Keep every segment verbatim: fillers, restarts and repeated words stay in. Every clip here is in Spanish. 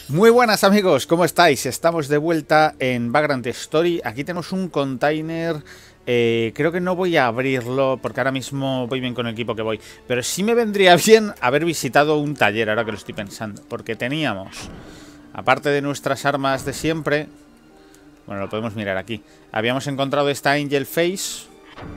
Muy buenas amigos, ¿cómo estáis? Estamos de vuelta en Vagrant Story. Aquí tenemos un container. eh, Creo que no voy a abrirlo porque ahora mismo voy bien con el equipo que voy. Pero sí me vendría bien haber visitado un taller, ahora que lo estoy pensando. Porque teníamos, aparte de nuestras armas de siempre, bueno, lo podemos mirar aquí. Habíamos encontrado esta Angel Face.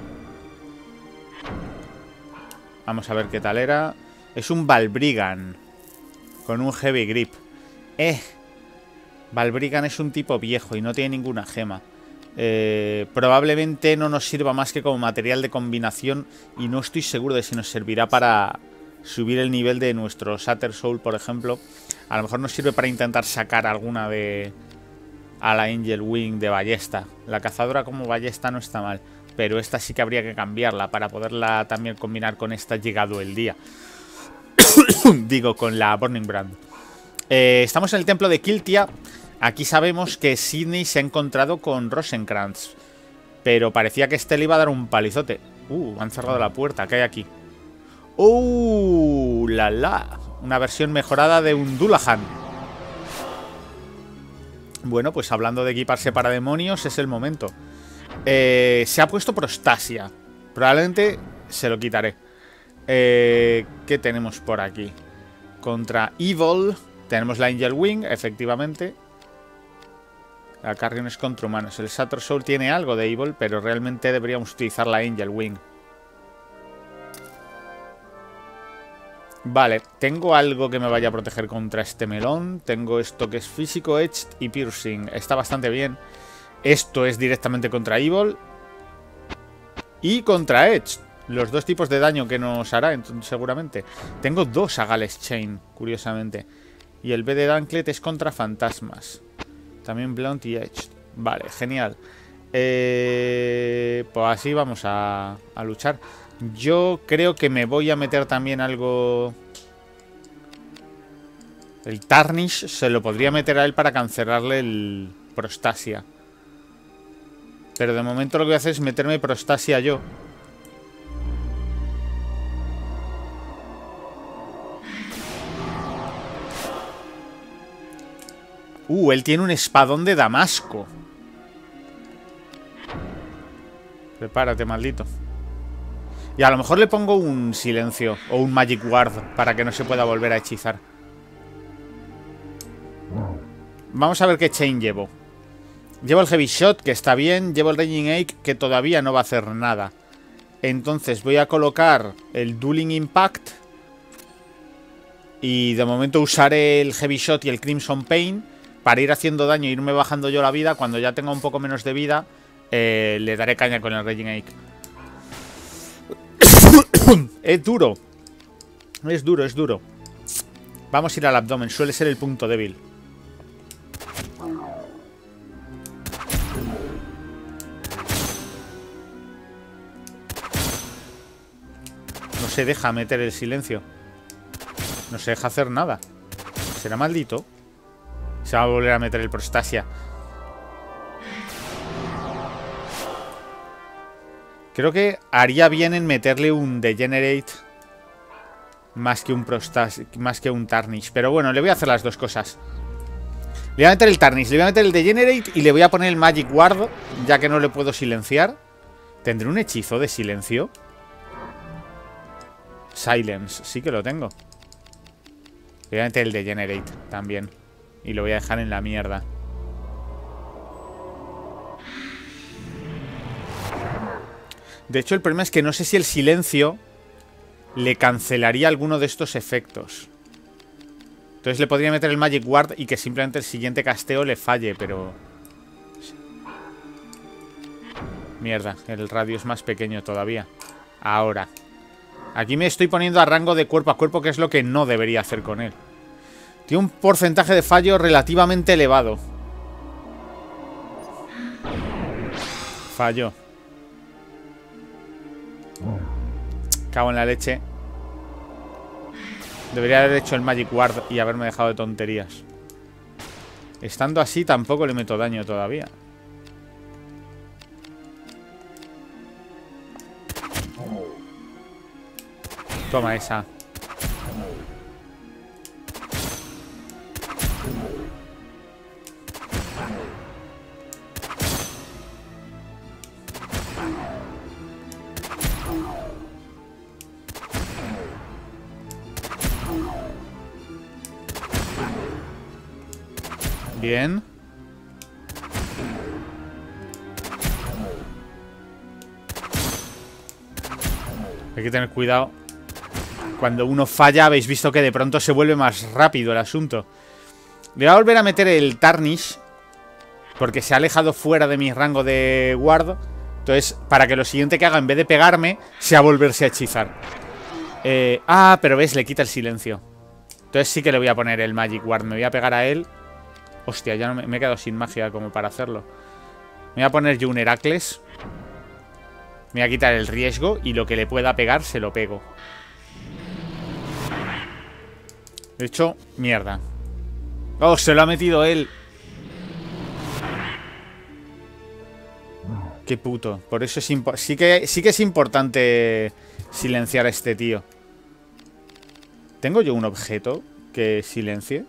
Vamos a ver qué tal era. Es un Balbrigan con un Heavy Grip. Eh, Balbrigan es un tipo viejo y no tiene ninguna gema. Eh, probablemente no nos sirva más que como material de combinación y no estoy seguro de si nos servirá para subir el nivel de nuestro Shatter Soul, por ejemplo. A lo mejor nos sirve para intentar sacar alguna de... a la Angel Wing de ballesta. La cazadora como ballesta no está mal, pero esta sí que habría que cambiarla para poderla también combinar con esta llegado el día. Digo, con la Burning Brand. Eh, estamos en el templo de Kiltia. Aquí sabemos que Sydney se ha encontrado con Rosenkrantz, pero parecía que este le iba a dar un palizote. Uh, han cerrado la puerta. ¿Qué hay aquí? Uh, la la. Una versión mejorada de un Dullahan. Bueno, pues hablando de equiparse para demonios, es el momento. Eh, se ha puesto Prostasia. Probablemente se lo quitaré. Eh, ¿Qué tenemos por aquí? Contra Evil tenemos la Angel Wing, efectivamente. La Carrion es contra humanos. El Shatter Soul tiene algo de Evil, pero realmente deberíamos utilizar la Angel Wing. Vale, tengo algo que me vaya a proteger contra este melón. Tengo esto que es físico, Edged y Piercing. Está bastante bien. Esto es directamente contra Evil y contra Edged. Los dos tipos de daño que nos hará, entonces, seguramente. Tengo dos Agales Chain, curiosamente. Y el B de Danklet es contra fantasmas. También Blunt y Edged. Vale, genial. Eh, pues así vamos a, a luchar. Yo creo que me voy a meter también algo... El Tarnish se lo podría meter a él para cancelarle el Prostasia. Pero de momento lo que voy a hacer es meterme Prostasia yo. Uh, él tiene un espadón de Damasco. Prepárate, maldito. Y a lo mejor le pongo un silencio o un Magic Ward para que no se pueda volver a hechizar. Vamos a ver qué chain llevo. Llevo el Heavy Shot, que está bien. Llevo el Raging Ache, que todavía no va a hacer nada. Entonces voy a colocar el Dueling Impact. Y de momento usaré el Heavy Shot y el Crimson Pain para ir haciendo daño e irme bajando yo la vida. Cuando ya tenga un poco menos de vida, eh, le daré caña con el Raging Ache. Es duro. Es duro, es duro. Vamos a ir al abdomen. Suele ser el punto débil. No se deja meter el silencio. No se deja hacer nada. ¿Será maldito? Se va a volver a meter el Prostasia. Creo que haría bien en meterle un Degenerate más que un Prostasia, más que un Tarnish. Pero bueno, le voy a hacer las dos cosas. Le voy a meter el Tarnish, le voy a meter el Degenerate y le voy a poner el Magic Ward, ya que no le puedo silenciar. ¿Tendré un hechizo de silencio? Silence, sí que lo tengo. Le voy a meter el Degenerate también. Y lo voy a dejar en la mierda. De hecho, el problema es que no sé si el silencio le cancelaría alguno de estos efectos. Entonces le podría meter el Magic Ward y que simplemente el siguiente casteo le falle, pero... Mierda, el radio es más pequeño todavía. Ahora. Aquí me estoy poniendo a rango de cuerpo a cuerpo, que es lo que no debería hacer con él. Tiene un porcentaje de fallo relativamente elevado. Falló. Cago en la leche. Debería haber hecho el Magic Ward y haberme dejado de tonterías. Estando así tampoco le meto daño todavía. Toma esa. Bien. Hay que tener cuidado. Cuando uno falla, habéis visto que de pronto se vuelve más rápido el asunto. Le voy a volver a meter el Tarnish, porque se ha alejado fuera de mi rango de guard. Entonces, para que lo siguiente que haga, en vez de pegarme, sea volverse a hechizar. eh, Ah, pero ves, le quita el silencio. Entonces sí que le voy a poner el Magic Ward. Me voy a pegar a él. Hostia, ya no me, me he quedado sin magia como para hacerlo. Me voy a poner yo un Heracles. Me voy a quitar el riesgo y lo que le pueda pegar se lo pego. De hecho, mierda. Oh, se lo ha metido él. Qué puto. Por eso es sí que, sí que es importante silenciar a este tío. ¿Tengo yo un objeto que silencie?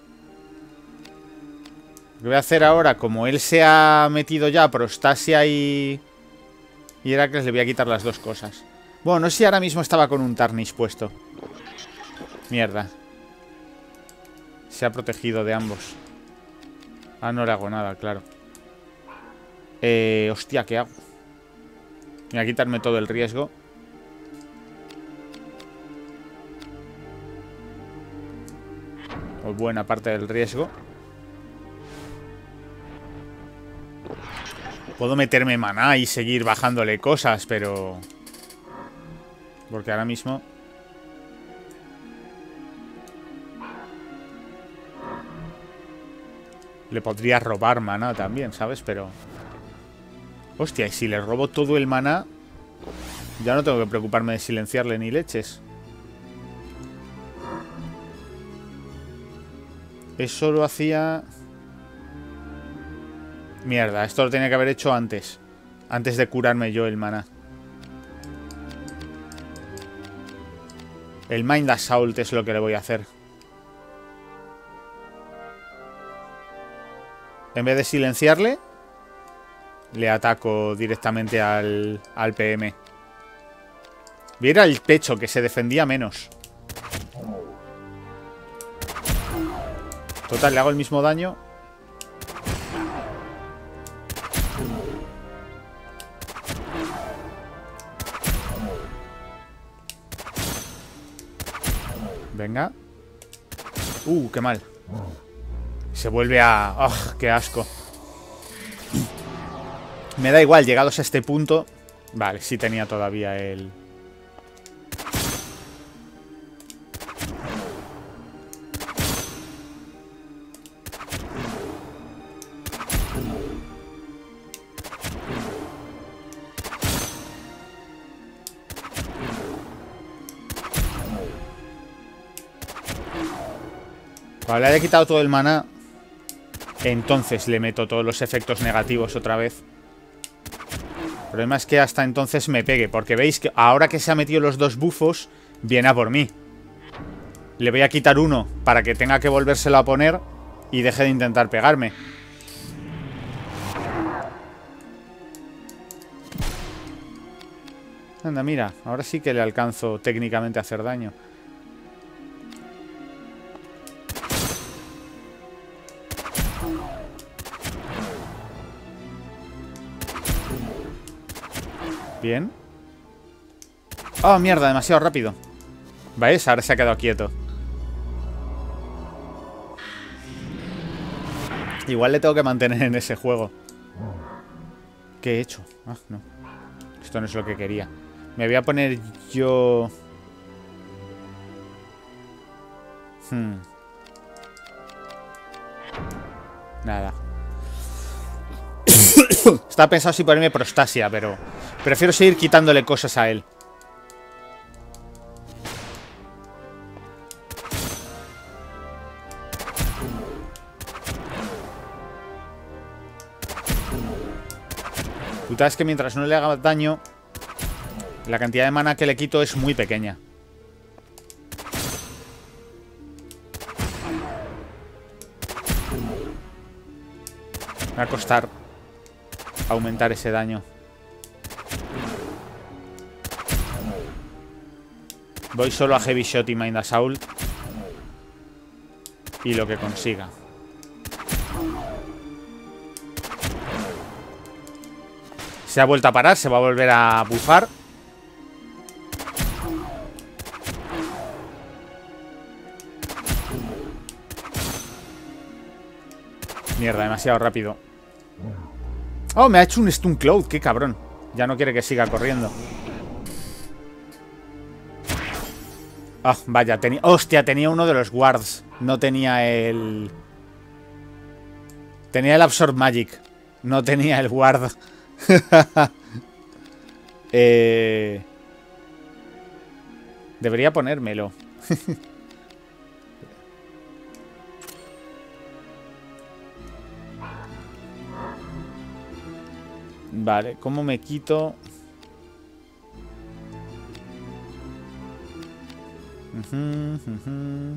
Lo que voy a hacer ahora, como él se ha metido ya Prostasia y... Y Heracles, le voy a quitar las dos cosas. Bueno, no sé si ahora mismo estaba con un Tarnish puesto. Mierda. Se ha protegido de ambos. Ah, no le hago nada, claro. Eh, hostia, ¿qué hago? Voy a quitarme todo el riesgo. O buena parte del riesgo. Puedo meterme maná y seguir bajándole cosas, pero... Porque ahora mismo... Le podría robar maná también, ¿sabes? Pero... Hostia, y si le robo todo el maná... Ya no tengo que preocuparme de silenciarle ni leches. Eso lo hacía... Mierda, esto lo tenía que haber hecho antes. Antes de curarme yo el maná. El Mind Assault es lo que le voy a hacer. En vez de silenciarle, le ataco directamente al, al P M. Viera el pecho, que se defendía menos. Total, le hago el mismo daño. Venga. Uh, qué mal. Se vuelve a... ¡Oh, qué asco! Me da igual, llegados a este punto... Vale, sí tenía todavía el... Cuando le haya quitado todo el maná, entonces le meto todos los efectos negativos otra vez. El problema es que hasta entonces me pegue, porque veis que ahora que se ha metido los dos bufos, viene a por mí. Le voy a quitar uno para que tenga que volvérselo a poner y deje de intentar pegarme. Anda, mira, ahora sí que le alcanzo técnicamente a hacer daño. Bien. Oh, mierda, demasiado rápido. ¿Veis? Ahora se ha quedado quieto. Igual le tengo que mantener en ese juego. ¿Qué he hecho? Ah, no. Esto no es lo que quería. Me voy a poner yo... Hmm. Nada. Estaba pensado si ponerme Prostasia, pero... Prefiero seguir quitándole cosas a él. Puta, es que mientras no le haga daño, la cantidad de mana que le quito es muy pequeña. Me va a costar aumentar ese daño. Voy solo a Heavy Shot y Mind Assault. Y lo que consiga. Se ha vuelto a parar, se va a volver a bufar. Mierda, demasiado rápido. Oh, me ha hecho un Stun Cloud, qué cabrón. Ya no quiere que siga corriendo. Ah, oh, vaya, tenía... Hostia, tenía uno de los wards. No tenía el... Tenía el Absorb Magic. No tenía el ward. eh... Debería ponérmelo. Vale, ¿cómo me quito? Uh -huh, uh -huh.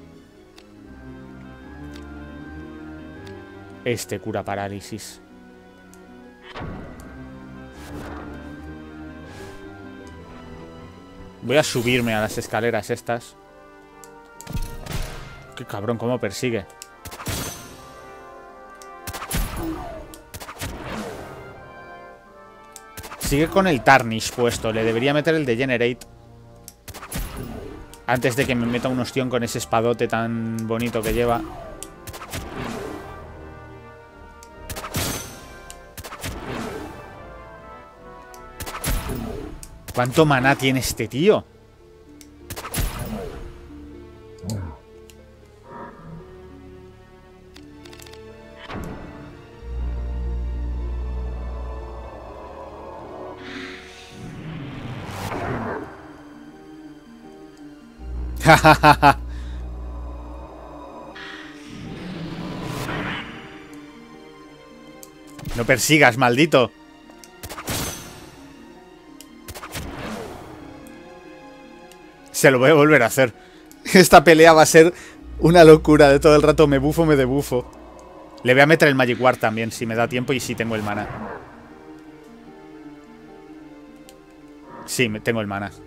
Este cura parálisis. Voy a subirme a las escaleras estas. Qué cabrón, cómo persigue. Sigue con el Tarnish puesto. Le debería meter el Degenerate antes de que me meta un ostión con ese espadote tan bonito que lleva. ¿Cuánto maná tiene este tío? No persigas, maldito. Se lo voy a volver a hacer. Esta pelea va a ser una locura. De todo el rato me bufo, me debufo. Le voy a meter el Magic Ward también, si me da tiempo y si tengo el mana. Sí, tengo el mana.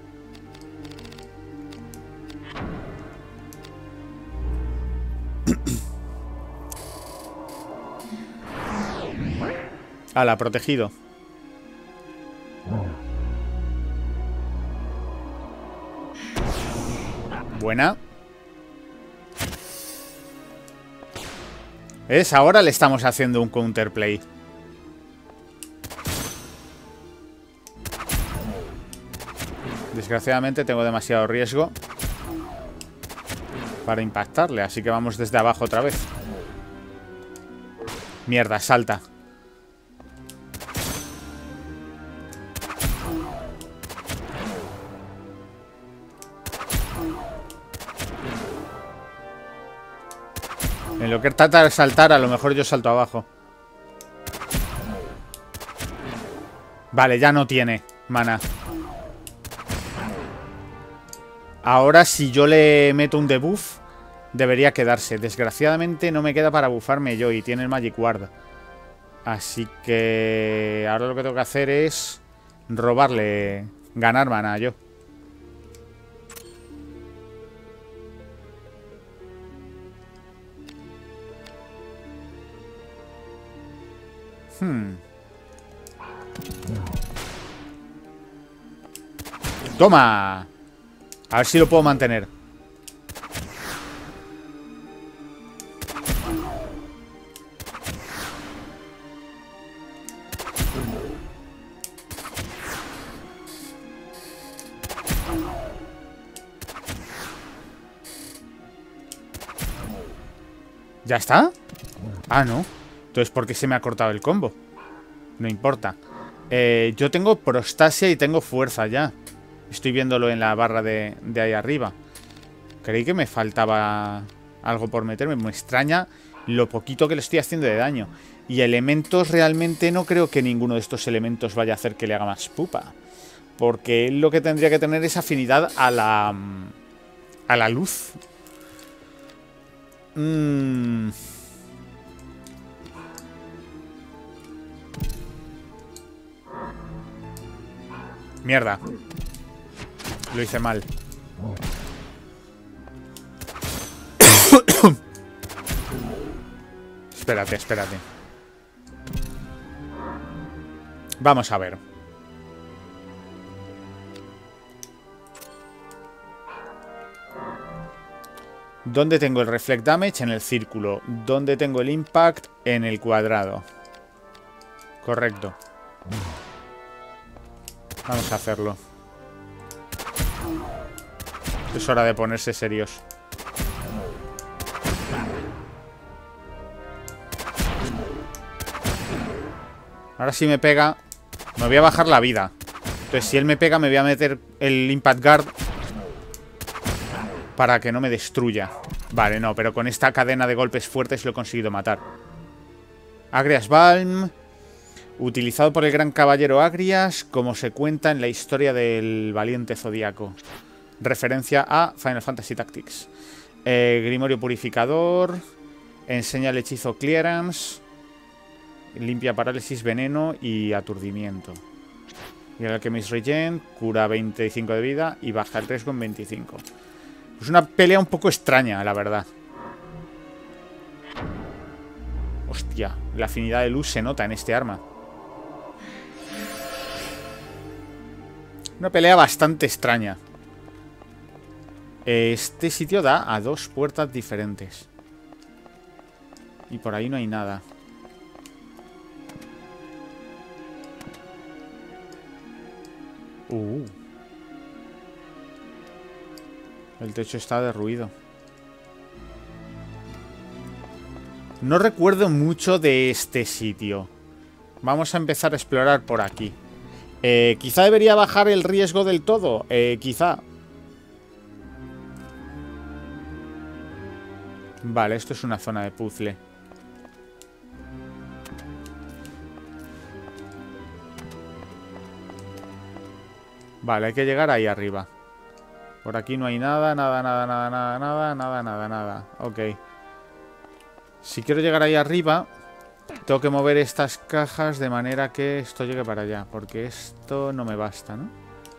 Ala, protegido. Buena. ¿Ves? Ahora le estamos haciendo un counterplay. Desgraciadamente tengo demasiado riesgo para impactarle, así que vamos desde abajo otra vez. Mierda, salta. En lo que trata de saltar, a lo mejor yo salto abajo. Vale, ya no tiene mana. Ahora, si yo le meto un debuff, debería quedarse. Desgraciadamente no me queda para bufarme yo y tiene el Magic Ward. Así que ahora lo que tengo que hacer es robarle, ganar mana yo. Hmm. ¡Toma! A ver si lo puedo mantener. ¿Ya está? Ah, no. Entonces, ¿por qué se me ha cortado el combo? No importa. Eh, yo tengo prostasia y tengo fuerza ya. Estoy viéndolo en la barra de, de ahí arriba. Creí que me faltaba algo por meterme. Me extraña lo poquito que le estoy haciendo de daño. Y elementos, realmente no creo que ninguno de estos elementos vaya a hacer que le haga más pupa. Porque él lo que tendría que tener es afinidad a la... a la luz. Mmm... Mierda. Lo hice mal. Espérate, espérate. Vamos a ver. ¿Dónde tengo el Reflect Damage? En el círculo. ¿Dónde tengo el Impact? En el cuadrado. Correcto. Vamos a hacerlo. Es hora de ponerse serios. Ahora si me pega, me voy a bajar la vida. Entonces si él me pega, me voy a meter el Impact Guard para que no me destruya. Vale, no, pero con esta cadena de golpes fuertes lo he conseguido matar. Agrias Balm, utilizado por el gran caballero Agrias, como se cuenta en la historia del valiente Zodíaco. Referencia a Final Fantasy Tactics. Eh, Grimorio Purificador, enseña el hechizo Clearance, limpia parálisis, veneno y aturdimiento. Y el Alchemist Regen, cura veinticinco de vida y baja el riesgo en veinticinco. Es una pelea un poco extraña, la verdad. Hostia, la afinidad de luz se nota en este arma. Una pelea bastante extraña. Este sitio da a dos puertas diferentes. Y por ahí no hay nada. Uh. El techo está derruido. No recuerdo mucho de este sitio. Vamos a empezar a explorar por aquí. Eh, quizá debería bajar el riesgo del todo. Eh, quizá. Vale, esto es una zona de puzzle. Vale, hay que llegar ahí arriba. Por aquí no hay nada, nada, nada, nada, nada, nada, nada, nada, nada. Ok. Si quiero llegar ahí arriba, tengo que mover estas cajas de manera que esto llegue para allá. Porque esto no me basta, ¿no?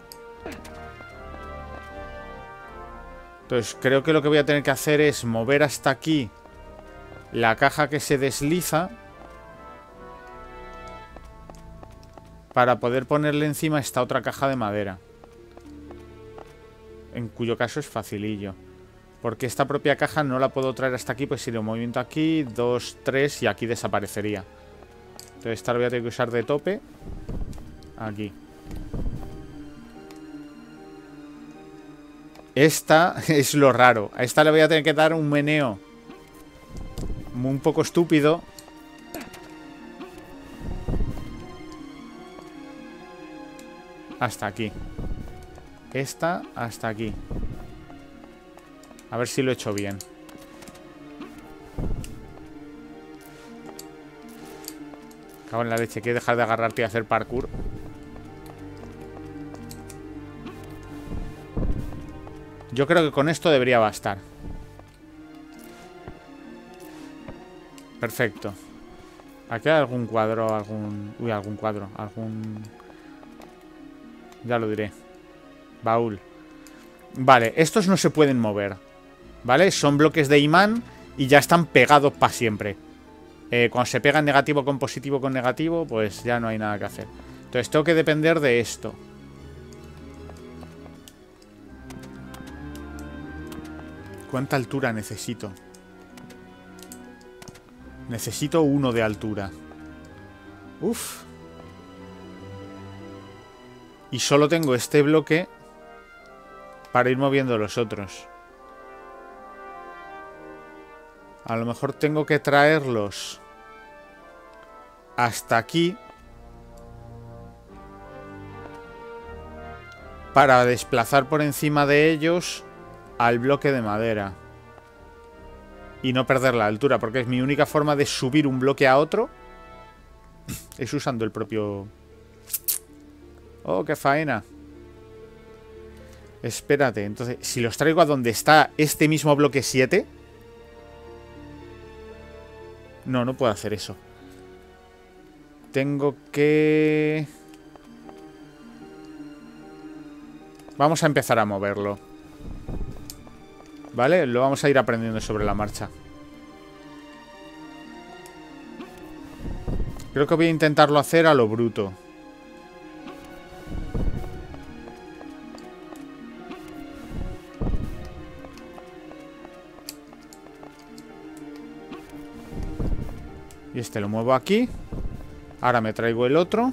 Entonces creo que lo que voy a tener que hacer es mover hasta aquí la caja que se desliza para poder ponerle encima esta otra caja de madera. En cuyo caso es facilillo. Porque esta propia caja no la puedo traer hasta aquí, pues si lo movimiento aquí, dos, tres y aquí desaparecería. Entonces esta lo voy a tener que usar de tope. Aquí. Esta es lo raro. A esta le voy a tener que dar un meneo un poco estúpido. Hasta aquí. Esta hasta aquí. A ver si lo he hecho bien. Cago en la leche. ¿Quieres dejar de agarrarte y hacer parkour? Yo creo que con esto debería bastar. Perfecto. Aquí hay algún cuadro, algún... Uy, algún cuadro, algún... Ya lo diré. Baúl. Vale, estos no se pueden mover. ¿Vale? Son bloques de imán y ya están pegados para siempre. Eh, cuando se pegan negativo con positivo con negativo, pues ya no hay nada que hacer. Entonces tengo que depender de esto. ¿Cuánta altura necesito? Necesito uno de altura. Uf. Y solo tengo este bloque para ir moviendo los otros. A lo mejor tengo que traerlos hasta aquí para desplazar por encima de ellos al bloque de madera y no perder la altura, porque es mi única forma de subir un bloque a otro es usando el propio... Oh, qué faena. Espérate, entonces, si los traigo a donde está este mismo bloque siete... No, no puedo hacer eso. Tengo que... Vamos a empezar a moverlo. ¿Vale? Lo vamos a ir aprendiendo sobre la marcha. Creo que voy a intentarlo hacer a lo bruto. Y este lo muevo aquí. Ahora me traigo el otro.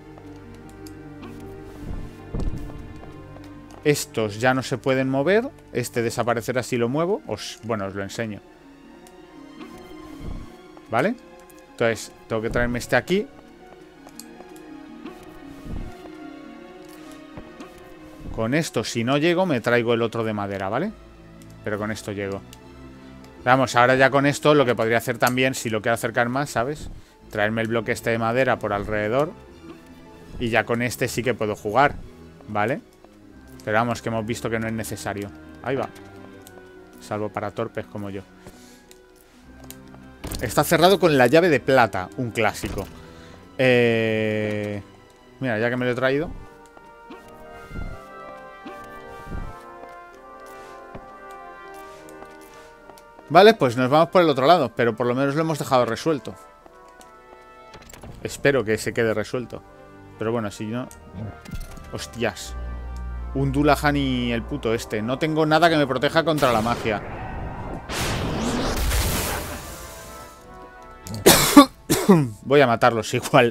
Estos ya no se pueden mover. Este desaparecerá si lo muevo. Os, bueno, os lo enseño. ¿Vale? Entonces, tengo que traerme este aquí. Con esto, si no llego, me traigo el otro de madera, ¿vale? Pero con esto llego. Vamos, ahora ya con esto lo que podría hacer también, si lo quiero acercar más, ¿sabes? Traerme el bloque este de madera por alrededor. Y ya con este sí que puedo jugar, ¿vale? Pero vamos, que hemos visto que no es necesario. Ahí va. Salvo para torpes como yo. Está cerrado con la llave de plata. Un clásico. Eh... Mira, ya que me lo he traído. Vale, pues nos vamos por el otro lado. Pero por lo menos lo hemos dejado resuelto. Espero que se quede resuelto. Pero bueno, si no... Hostias. Un Dullahan y el puto este. No tengo nada que me proteja contra la magia. Voy a matarlos igual.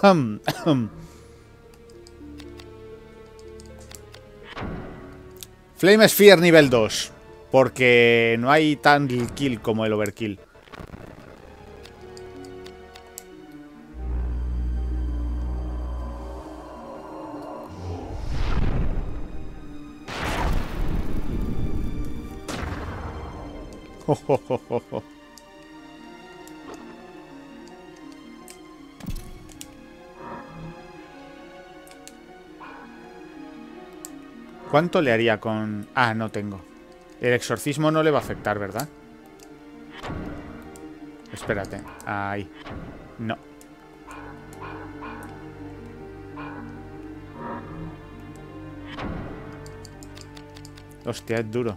Flame Sphere nivel dos. Porque no hay tan kill como el overkill. Oh, oh, oh, oh, oh. ¿Cuánto le haría con...? Ah, no tengo. El exorcismo no le va a afectar, ¿verdad? Espérate. Ahí. No. Hostia, es duro.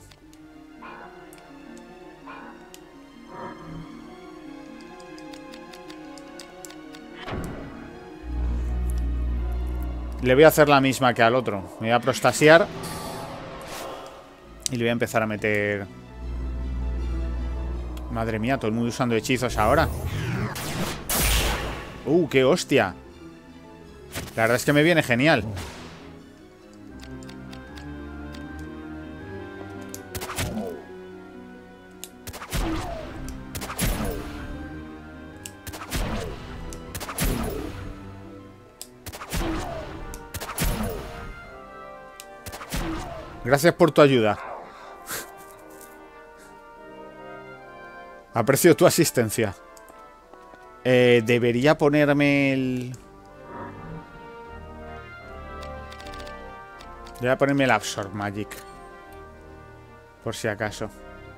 Le voy a hacer la misma que al otro. Me voy a prostasiar. Y le voy a empezar a meter... Madre mía, todo el mundo usando hechizos ahora. ¡Uh, qué hostia! La verdad es que me viene genial. Gracias por tu ayuda. Aprecio tu asistencia. Eh, debería ponerme el... Debería ponerme el Absorb Magic. Por si acaso.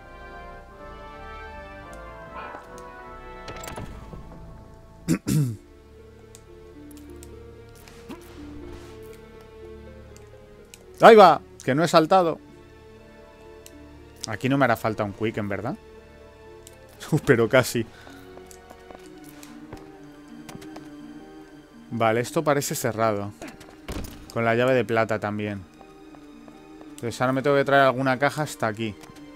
¡Ahí va! Que no he saltado. Aquí no me hará falta un quick, en verdad. Pero casi. Vale, esto parece cerrado. Con la llave de plata también. Entonces ahora me tengo que traer alguna caja hasta aquí.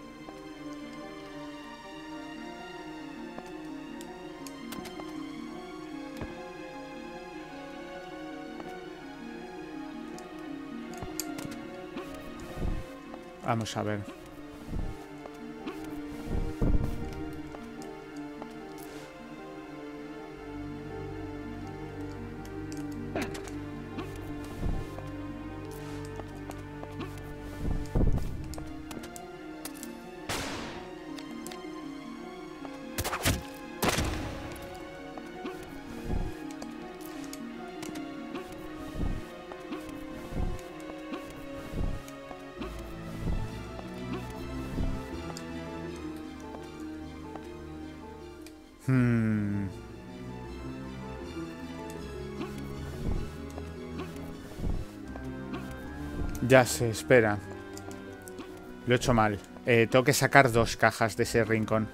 Vamos a ver. Hmm. Ya se espera. Lo he hecho mal. Eh, tengo que sacar dos cajas de ese rincón.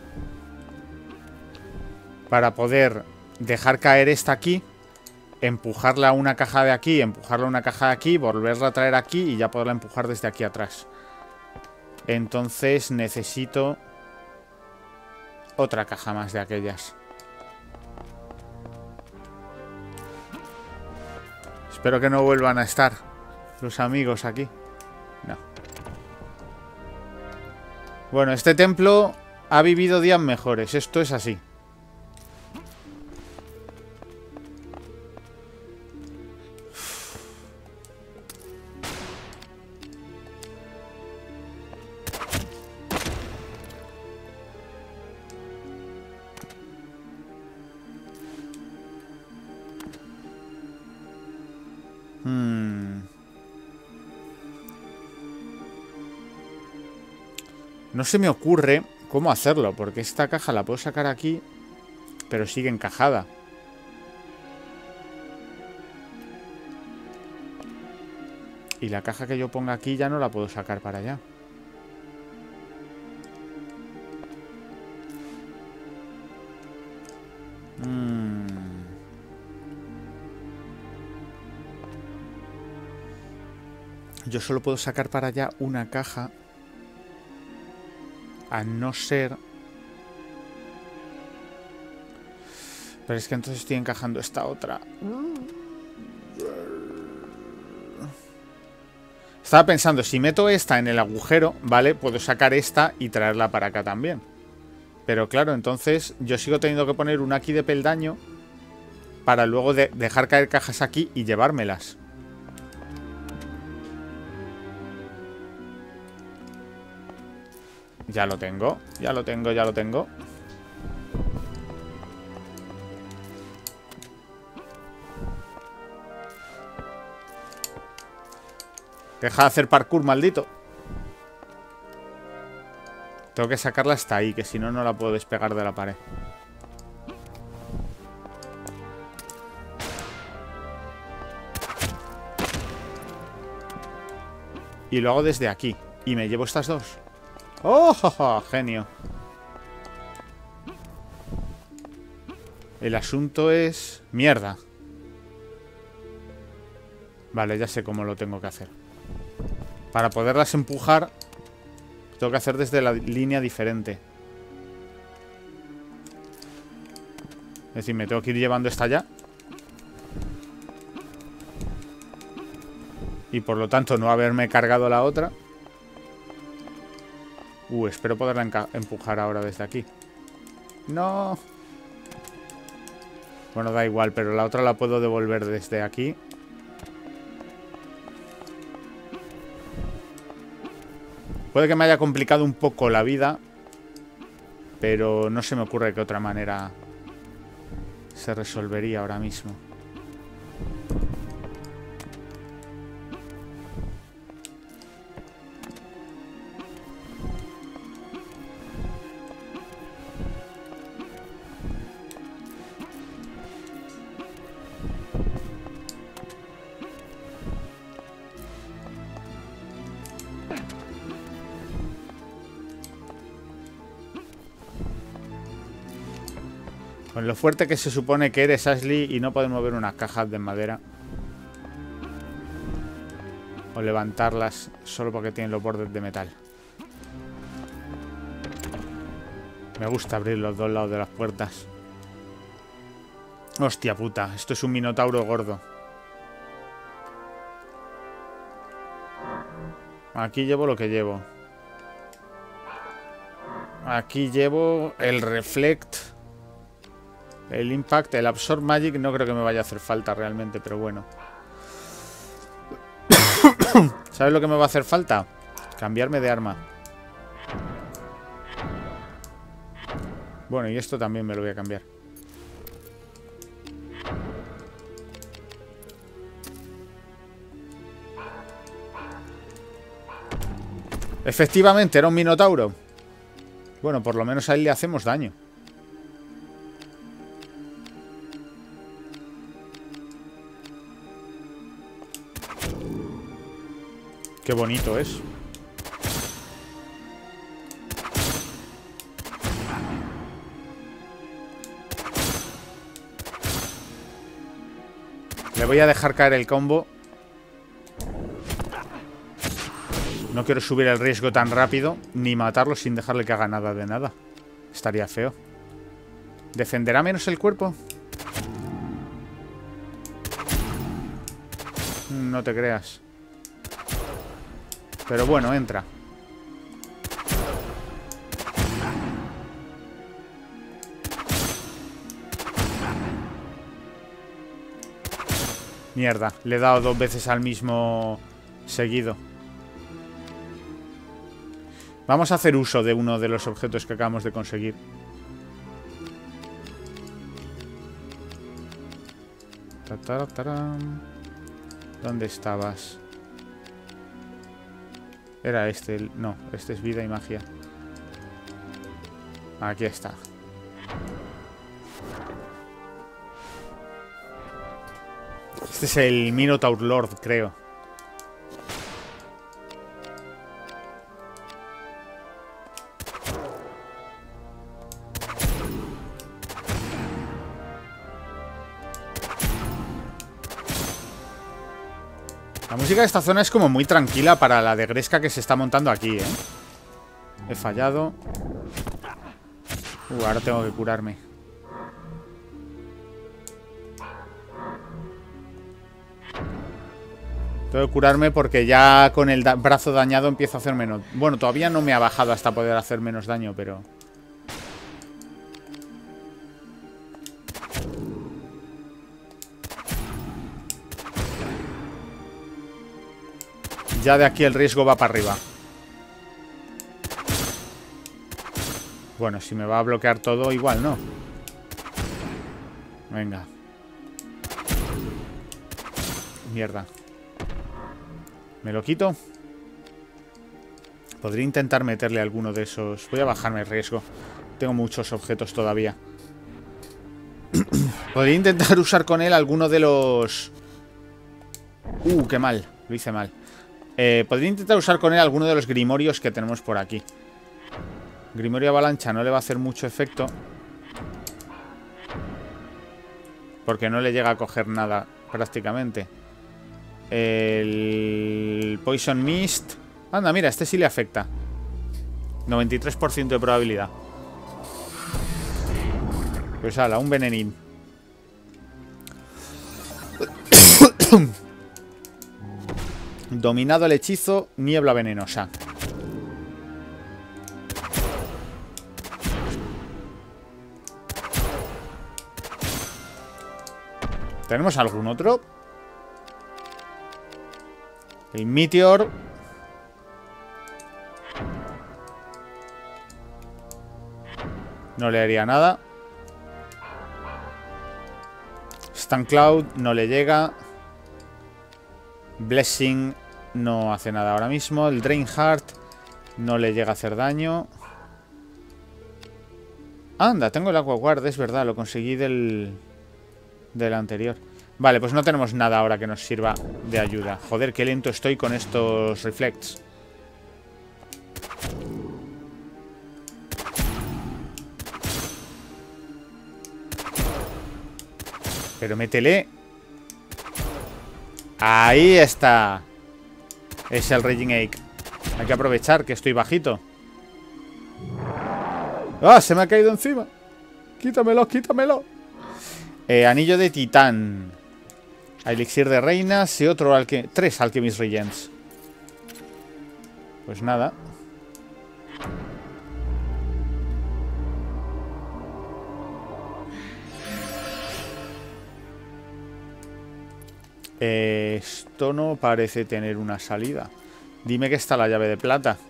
Para poder dejar caer esta aquí. Empujarla a una caja de aquí. Empujarla a una caja de aquí. Volverla a traer aquí. Y ya poderla empujar desde aquí atrás. Entonces necesito... otra caja más de aquellas. Espero que no vuelvan a estar los amigos aquí. No. Bueno, este templo ha vivido días mejores. Esto es así. Hmm. No se me ocurre cómo hacerlo, porque esta caja la puedo sacar aquí, pero sigue encajada. Y la caja que yo ponga aquí ya no la puedo sacar para allá. Hmm. Yo solo puedo sacar para allá una caja. A no ser... Pero es que entonces estoy encajando esta otra. Estaba pensando, si meto esta en el agujero, ¿vale? Puedo sacar esta y traerla para acá también. Pero claro, entonces yo sigo teniendo que poner una aquí de peldaño para luego de dejar caer cajas aquí y llevármelas. Ya lo tengo, ya lo tengo, ya lo tengo. Deja de hacer parkour, maldito. Tengo que sacarla hasta ahí, que si no, no la puedo despegar de la pared. Y lo hago desde aquí. Y me llevo estas dos. ¡Oh, oh, oh, genio! El asunto es... ¡Mierda! Vale, ya sé cómo lo tengo que hacer. Para poderlas empujar, tengo que hacer desde la línea diferente. Es decir, me tengo que ir llevando esta ya. Y por lo tanto no haberme cargado la otra. Uh, espero poderla empujar ahora desde aquí. ¡No! Bueno, da igual, pero la otra la puedo devolver desde aquí. Puede que me haya complicado un poco la vida, pero no se me ocurre qué otra manera se resolvería ahora mismo. Con lo fuerte que se supone que eres, Ashley, y no puedes mover unas cajas de madera. O levantarlas solo porque tienen los bordes de metal. Me gusta abrir los dos lados de las puertas. Hostia puta, esto es un minotauro gordo. Aquí llevo lo que llevo. Aquí llevo el Reflect, el Impact, el Absorb Magic. No creo que me vaya a hacer falta realmente, pero bueno. ¿Sabes lo que me va a hacer falta? Cambiarme de arma. Bueno, y esto también me lo voy a cambiar. Efectivamente, era un minotauro. Bueno, por lo menos a él le hacemos daño. Qué bonito es. Le voy a dejar caer el combo. No quiero subir el riesgo tan rápido, ni matarlo sin dejarle que haga nada de nada. Estaría feo. ¿Defenderá menos el cuerpo? No te creas. Pero bueno, entra. Mierda, le he dado dos veces al mismo seguido. Vamos a hacer uso de uno de los objetos que acabamos de conseguir. ¿Dónde estabas? Era este, el... no, este es vida y magia. Aquí está. Este es el Minotaur Lord, creo. La música de esta zona es como muy tranquila para la de Gresca que se está montando aquí, ¿eh? He fallado. Uh, ahora tengo que curarme. Tengo que curarme porque ya con el da brazo dañado empiezo a hacer menos... Bueno, todavía no me ha bajado hasta poder hacer menos daño, pero... Ya de aquí el riesgo va para arriba. Bueno, si me va a bloquear todo, igual no. Venga. Mierda. ¿Me lo quito? Podría intentar meterle alguno de esos. Voy a bajarme el riesgo. Tengo muchos objetos todavía. Podría intentar usar con él alguno de los... Uh, qué mal. Lo hice mal. Eh, podría intentar usar con él alguno de los grimorios que tenemos por aquí. Grimorio avalancha no le va a hacer mucho efecto. Porque no le llega a coger nada prácticamente. El Poison Mist. Anda, mira, este sí le afecta. noventa y tres por ciento de probabilidad. Pues ala, un venenín. Dominado el hechizo, niebla venenosa. ¿Tenemos algún otro? El Meteor. No le haría nada. Stun Cloud no le llega. Blessing no hace nada ahora mismo. El Drain Heart no le llega a hacer daño. Anda, tengo el Aqua Guard, es verdad, lo conseguí del, del anterior. Vale, pues no tenemos nada ahora que nos sirva de ayuda. Joder, qué lento estoy con estos Reflects. Pero métele. Ahí está. Es el Raging Ache. Hay que aprovechar que estoy bajito. ¡Ah! Se me ha caído encima. Quítamelo, quítamelo. Eh, anillo de titán. Elixir de reinas y otro alque tres Alchemist Regents. Pues nada. Eh, esto no parece tener una salida. Dime que está la llave de plata.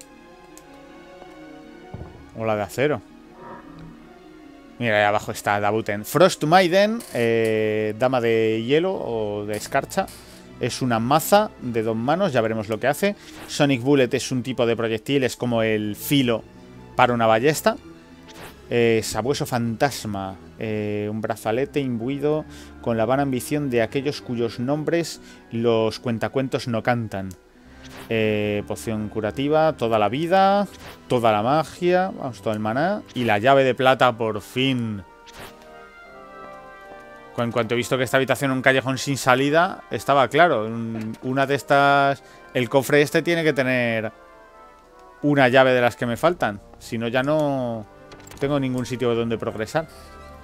O la de acero. Mira, ahí abajo está Dabuten. Frost Maiden, eh, dama de hielo o de escarcha. Es una maza de dos manos, ya veremos lo que hace. Sonic Bullet es un tipo de proyectil, es como el filo para una ballesta. Eh, Sabueso Fantasma, eh, un brazalete imbuido con la vana ambición de aquellos cuyos nombres los cuentacuentos no cantan. Eh, poción curativa, toda la vida, toda la magia, vamos, todo el maná. Y la llave de plata, por fin. En cuanto he visto que esta habitación es un callejón sin salida, estaba claro. Una de estas... El cofre este tiene que tener una llave de las que me faltan. Si no, ya no tengo ningún sitio donde progresar.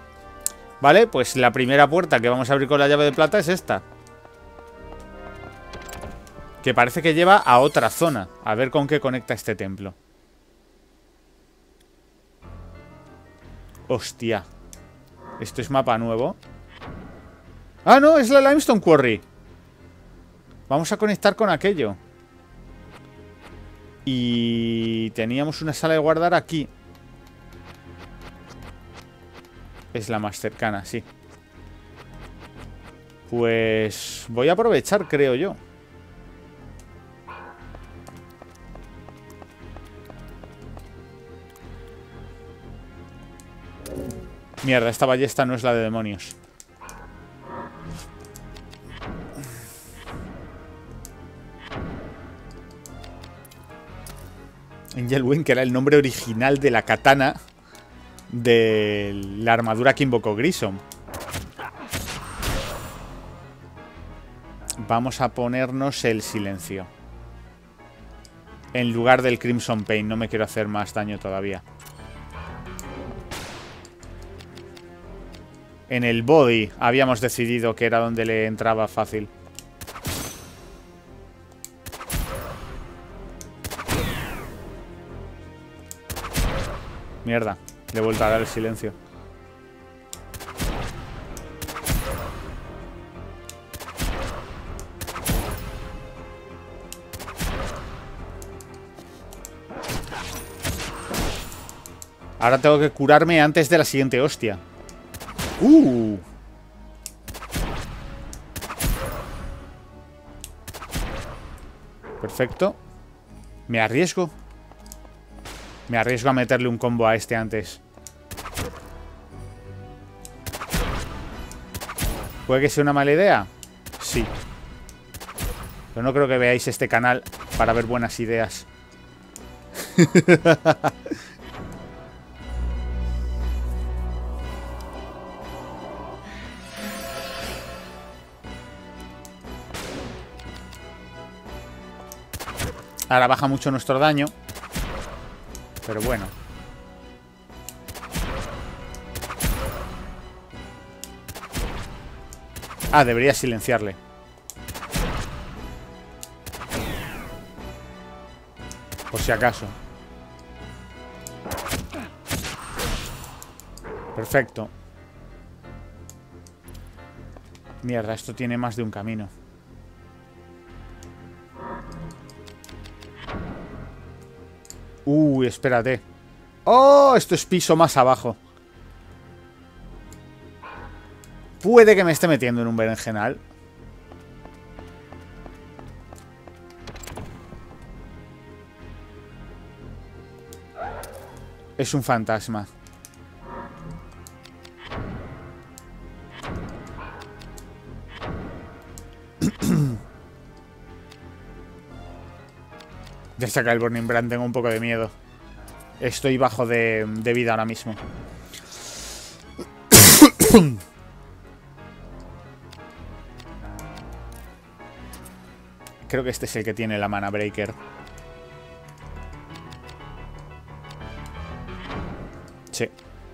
Vale, pues la primera puerta que vamos a abrir con la llave de plata es esta. Que parece que lleva a otra zona. A ver con qué conecta este templo. Hostia. ¿Esto es mapa nuevo? ¡Ah, no! Es la Limestone Quarry. Vamos a conectar con aquello. Y teníamos una sala de guardar aquí. Es la más cercana, sí. Pues voy a aprovechar, creo yo. Mierda, esta ballesta no es la de demonios. Angel Wing, que era el nombre original de la katana de la armadura que invocó Grissom. Vamos a ponernos el silencio en lugar del Crimson Pain. No me quiero hacer más daño todavía. En el body habíamos decidido que era donde le entraba fácil. Mierda, le he vuelto a dar el silencio. Ahora tengo que curarme antes de la siguiente hostia. ¡Uh! Perfecto. Me arriesgo. Me arriesgo a meterle un combo a este antes. ¿Puede que sea una mala idea? Sí. Pero no creo que veáis este canal para ver buenas ideas. Ahora baja mucho nuestro daño. Pero bueno. Ah, debería silenciarle. Por si acaso. Perfecto. Mierda, esto tiene más de un camino. Uy, espérate. ¡Oh! Esto es piso más abajo. Puede que me esté metiendo en un berenjenal. Es un fantasma. Ya saca el Burning Brand, tengo un poco de miedo. Estoy bajo de, de vida ahora mismo. Creo que este es el que tiene la Mana Breaker. Sí.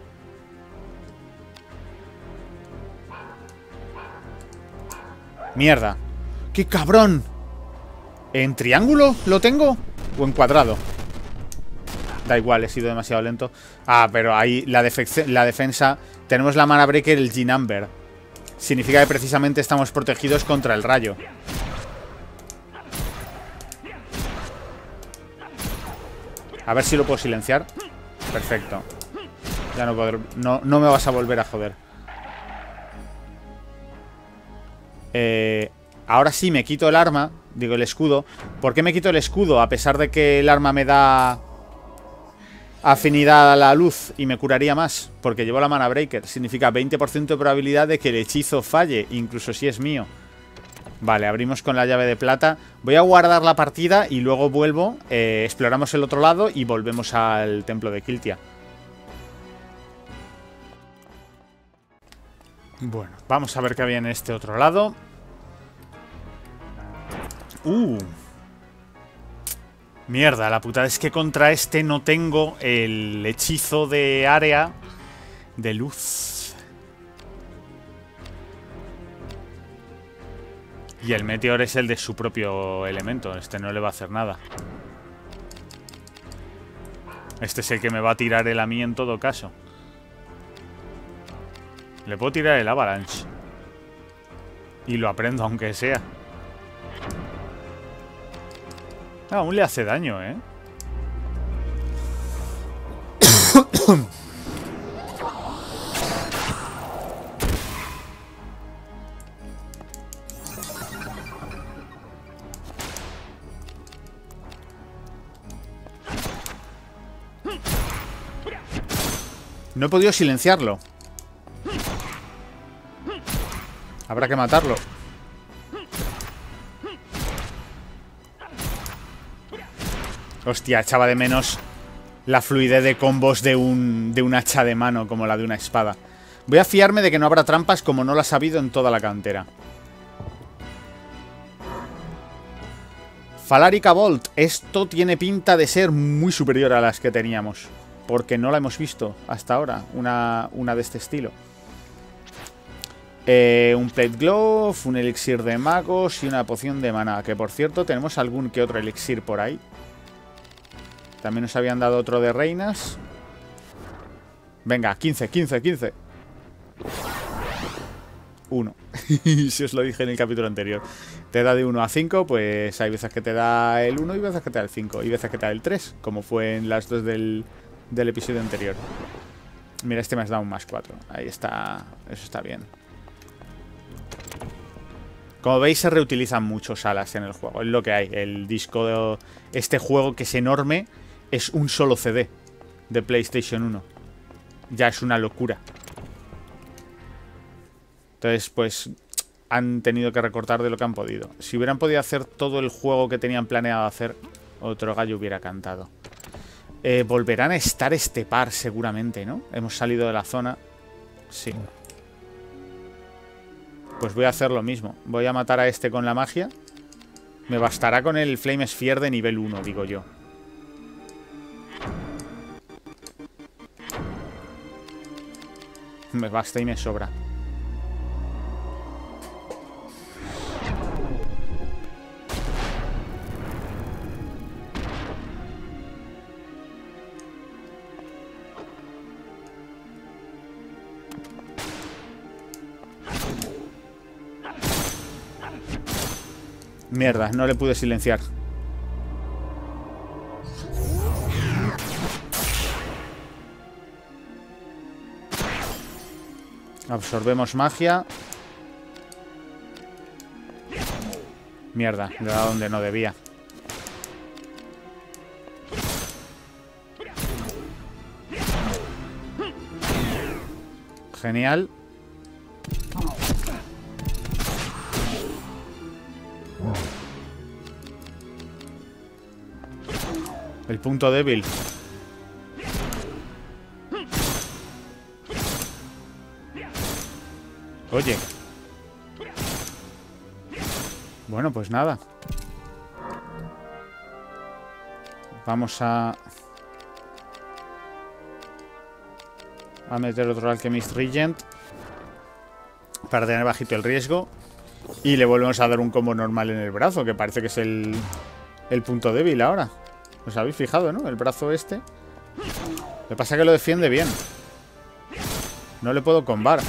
Mierda. ¡Qué cabrón! ¿En triángulo lo tengo? ¿O en cuadrado? Da igual, he sido demasiado lento. Ah, pero ahí la, la defensa... Tenemos la Mana Breaker, el G-Number. Significa que precisamente estamos protegidos contra el rayo. A ver si lo puedo silenciar. Perfecto. Ya no puedo... No, no me vas a volver a joder. Eh... Ahora sí me quito el arma. Digo, el escudo. ¿Por qué me quito el escudo? A pesar de que el arma me da afinidad a la luz y me curaría más. Porque llevo la Mana Breaker. Significa veinte por ciento de probabilidad de que el hechizo falle, incluso si es mío. Vale, abrimos con la llave de plata. Voy a guardar la partida y luego vuelvo. eh, Exploramos el otro lado y volvemos al templo de Kiltia. Bueno, vamos a ver qué había en este otro lado. Uh. Mierda, la putada es que contra este no tengo el hechizo de área de luz. Y el Meteor es el de su propio elemento. Este no le va a hacer nada. Este es el que me va a tirar el a mí en todo caso. Le puedo tirar el Avalanche. Y lo aprendo aunque sea. Ah, aún le hace daño, ¿eh? No he podido silenciarlo. Habrá que matarlo. Hostia, echaba de menos la fluidez de combos de un, de un hacha de mano como la de una espada. Voy a fiarme de que no habrá trampas como no las ha habido en toda la cantera. Falarica Bolt. Esto tiene pinta de ser muy superior a las que teníamos. Porque no la hemos visto hasta ahora. Una, una de este estilo. Eh, un Plate Glove, un elixir de magos y una poción de maná. Que por cierto tenemos algún que otro elixir por ahí. También nos habían dado otro de reinas. Venga, quince, quince, quince. uno. Si os lo dije en el capítulo anterior. Te da de uno a cinco, pues hay veces que te da el uno y veces que te da el cinco. Y veces que te da el tres, como fue en las dos del, del episodio anterior. Mira, este me has dado un más cuatro. Ahí está. Eso está bien. Como veis, se reutilizan muchos alas en el juego. Es lo que hay. El disco de este juego, que es enorme, es un solo C D de PlayStation uno. Ya es una locura. Entonces, pues, han tenido que recortar de lo que han podido. Si hubieran podido hacer todo el juego que tenían planeado hacer, otro gallo hubiera cantado. Eh, volverán a estar este par seguramente, ¿no? Hemos salido de la zona. Sí. Pues voy a hacer lo mismo. Voy a matar a este con la magia. Me bastará con el Flame Sphere de nivel uno, digo yo. Me basta y me sobra. Mierda, no le pude silenciar. Absorbemos magia. Mierda, le he dado donde no debía. Genial. El punto débil. Oye. Bueno, pues nada. Vamos a... A meter otro Alchemist Regent. Para tener bajito el riesgo. Y le volvemos a dar un combo normal en el brazo, que parece que es el, el punto débil ahora. Os habéis fijado, ¿no? El brazo este. Lo que pasa es que lo defiende bien. No le puedo combar.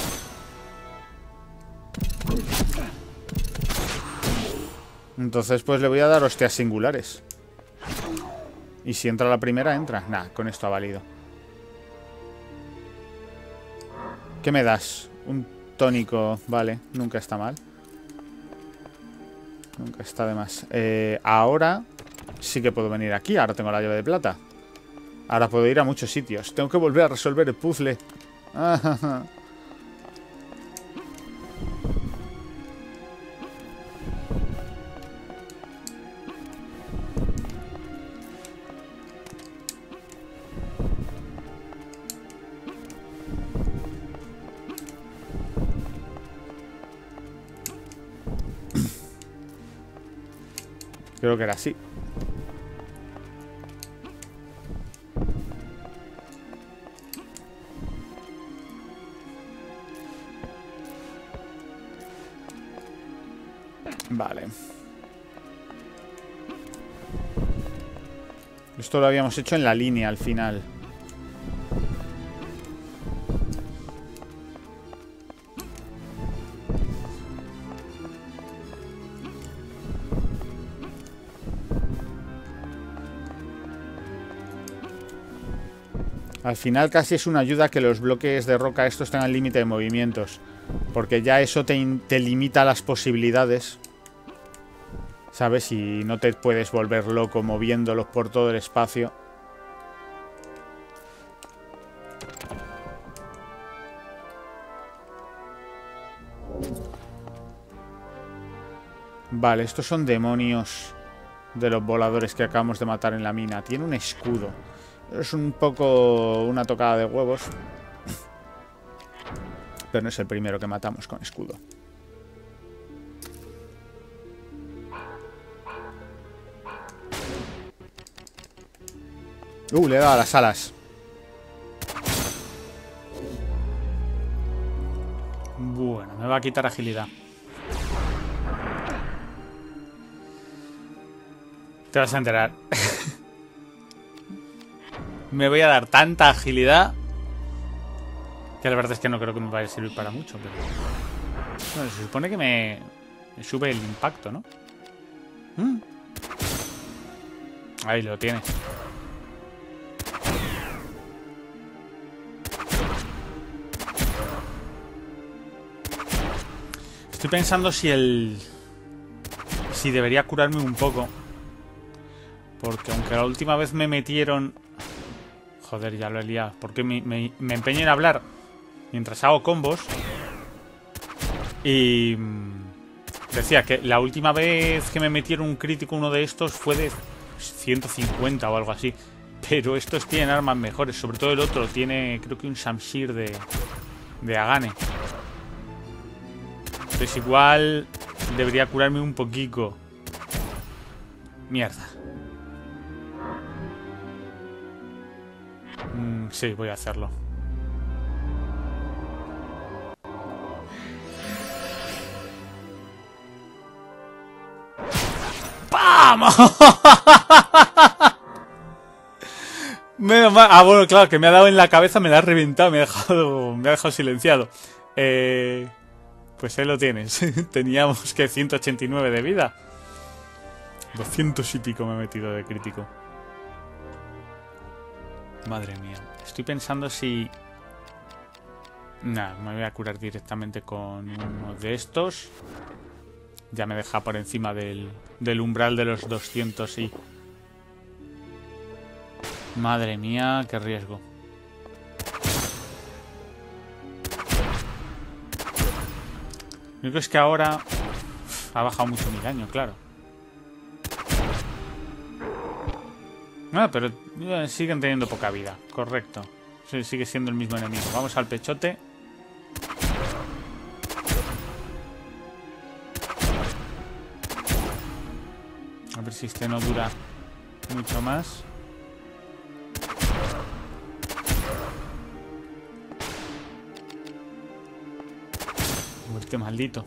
Entonces pues le voy a dar hostias singulares. Y si entra la primera, entra. Nah, con esto ha valido. ¿Qué me das? Un tónico, vale, nunca está mal. Nunca está de más. Eh, ahora sí que puedo venir aquí. Ahora tengo la llave de plata. Ahora puedo ir a muchos sitios. Tengo que volver a resolver el puzzle. Creo que era así. Vale. Esto lo habíamos hecho en la línea al final. Al final casi es una ayuda que los bloques de roca estos tengan límite de movimientos. Porque ya eso te, te limita las posibilidades. ¿Sabes? Y no te puedes volver loco moviéndolos por todo el espacio. Vale, estos son demonios de los voladores que acabamos de matar en la mina. Tiene un escudo. Es un poco una tocada de huevos. Pero no es el primero que matamos con escudo. Uh, le he dado a las alas. Bueno, me va a quitar agilidad. Te vas a enterar. Me voy a dar tanta agilidad que la verdad es que no creo que me vaya a servir para mucho. Pero... bueno, se supone que me, me sube el impacto, ¿no? ¿Mm? Ahí lo tiene. Estoy pensando si el... si debería curarme un poco. Porque aunque la última vez me metieron... joder, ya lo he liado. Porque me, me, me empeño en hablar mientras hago combos. Y... decía que la última vez que me metieron un crítico uno de estos fue de ciento cincuenta o algo así. Pero estos tienen armas mejores. Sobre todo el otro tiene, creo que un Shamshir de, de Agane. Entonces igual debería curarme un poquito. Mierda. Mm, sí, voy a hacerlo. ¡Vamos! Menos mal. Ah, bueno, claro, que me ha dado en la cabeza, me la ha reventado, me ha dejado, me ha dejado silenciado. Eh, pues ahí lo tienes. Teníamos que ciento ochenta y nueve de vida. doscientos y pico me he metido de crítico. Madre mía. Estoy pensando si... Nada, me voy a curar directamente con uno de estos. Ya me deja por encima del, del umbral de los doscientos y... Madre mía, qué riesgo. Lo único es que ahora... Uf, ha bajado mucho mi daño, claro. No, pero eh, siguen teniendo poca vida. Correcto. Sí, sigue siendo el mismo enemigo. Vamos al pechote. A ver si este no dura mucho más. Muerte maldito.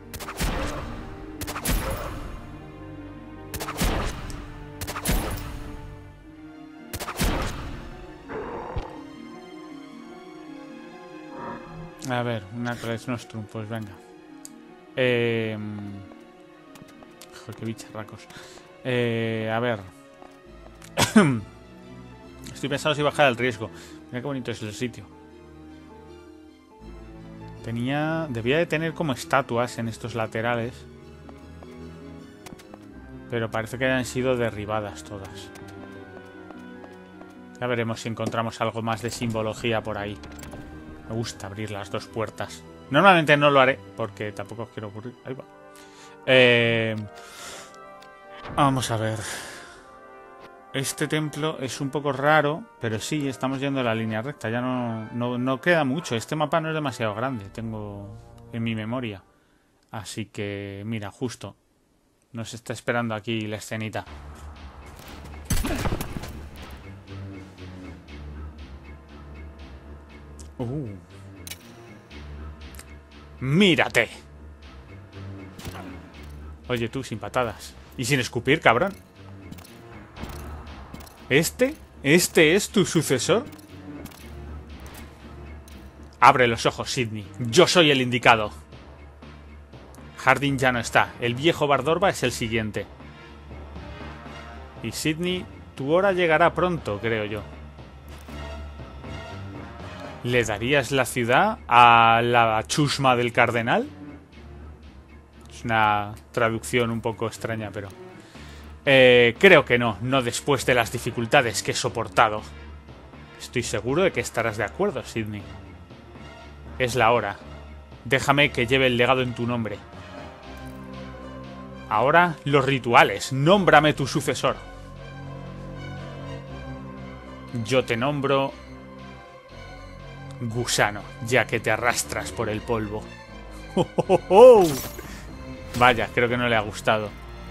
A ver, una Claes Nostrum, pues venga. Eh... Joder, qué bicharracos. Eh, a ver. Estoy pensando si bajar el riesgo. Mira qué bonito es el sitio. Tenía... Debía de tener como estatuas en estos laterales. Pero parece que han sido derribadas todas. Ya veremos si encontramos algo más de simbología por ahí. Me gusta abrir las dos puertas. Normalmente no lo haré, porque tampoco os quiero ocurrir. Ahí va. Eh, vamos a ver. Este templo es un poco raro, pero sí, estamos yendo en la línea recta. Ya no, no, no queda mucho. Este mapa no es demasiado grande, tengo en mi memoria. Así que, mira, justo. Nos está esperando aquí la escenita. Uh. ¡Mírate! Oye, tú, sin patadas. Y sin escupir, cabrón. ¿Este? ¿Este es tu sucesor? Abre los ojos, Sydney. Yo soy el indicado. Harding ya no está. El viejo Bardorba es el siguiente. Y Sydney, tu hora llegará pronto, creo yo. ¿Le darías la ciudad a la chusma del cardenal? Es una traducción un poco extraña, pero... Eh, creo que no, no después de las dificultades que he soportado. Estoy seguro de que estarás de acuerdo, Sydney. Es la hora. Déjame que lleve el legado en tu nombre. Ahora, los rituales. Nómbrame tu sucesor. Yo te nombro... Gusano, ya que te arrastras por el polvo. ¡Oh, oh, oh! Vaya, creo que no le ha gustado.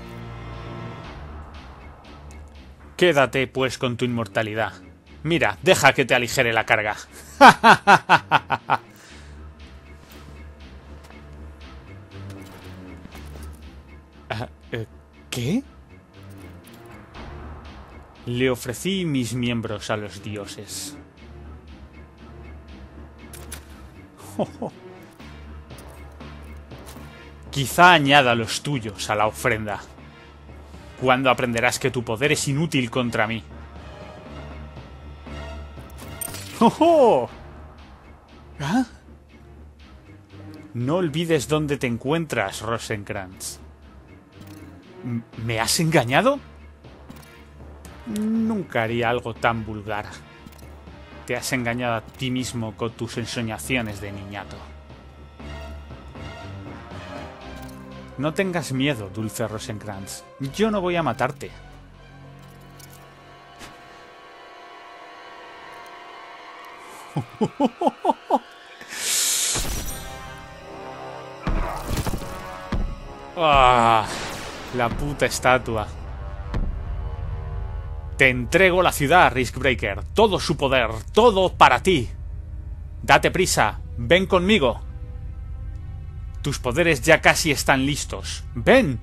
Quédate, pues, con tu inmortalidad. Mira, deja que te aligere la carga. ¿Qué? Le ofrecí mis miembros a los dioses. Oh, oh. Quizá añada los tuyos a la ofrenda. ¿Cuándo aprenderás que tu poder es inútil contra mí? ¡Oh, oh! ¿Ah? No olvides dónde te encuentras, Rosencrantz. ¿Me has engañado? Nunca haría algo tan vulgar. Te has engañado a ti mismo con tus ensoñaciones de niñato. No tengas miedo, dulce Rosencrantz. Yo no voy a matarte. ¡Ah! La puta estatua. Te entrego la ciudad, Riskbreaker. Todo su poder. Todo para ti. Date prisa. Ven conmigo. Tus poderes ya casi están listos. ¡Ven!